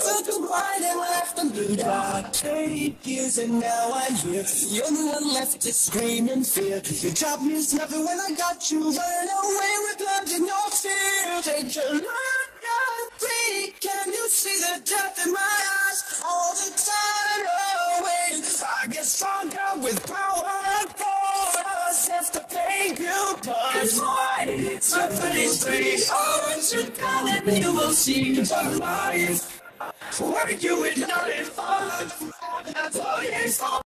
Took a ride and left the blue dark 8 years and now I'm here. You're the one left to scream in fear. Your job means nothing when I got you. Run away with blood and no fear. Take your look at me. Can you see the death in my eyes all the time? Away. I get stronger with power and force. Have to pay you much more. It's a 33 hours. You come and you will see your life. Where you in nothing fun. That's all you saw.